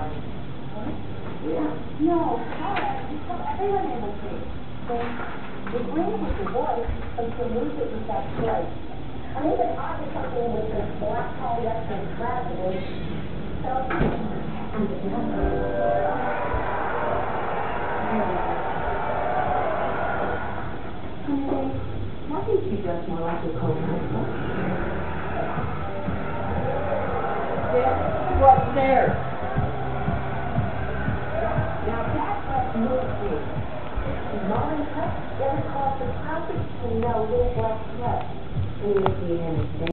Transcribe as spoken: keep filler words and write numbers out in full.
Yeah. No, however, they weren't able to. They, the green was the voice until music was that place. And even I did something with this black polyester gravity. So, and the Honey, why think you dress more like your co-husband? Yeah, what's there? Now that's what moves me. The Marlin cut, that is called the perfect to know this black cut. And you see him